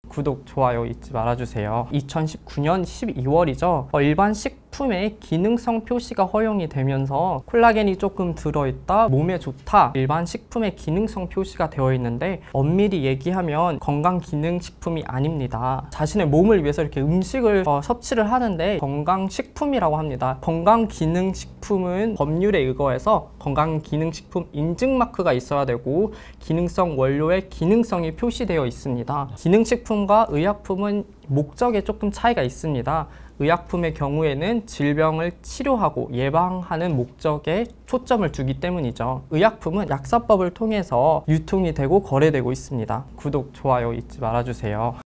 구독, 좋아요 잊지 말아주세요. 2019년 12월이죠. 일반 식품에 기능성 표시가 허용이 되면서 콜라겐이 조금 들어있다, 몸에 좋다, 일반 식품에 기능성 표시가 되어 있는데 엄밀히 얘기하면 건강기능식품이 아닙니다. 자신의 몸을 위해서 이렇게 음식을 섭취를 하는데 건강식품이라고 합니다. 건강기능식품은 법률에 의거해서 건강기능식품 인증마크가 있어야 되고 기능성 원료의 기능성이 표시되어 있습니다. 기능식품과 의약품은 목적에 조금 차이가 있습니다. 의약품의 경우에는 질병을 치료하고 예방하는 목적에 초점을 두기 때문이죠. 의약품은 약사법을 통해서 유통이 되고 거래되고 있습니다. 구독, 좋아요 잊지 말아주세요.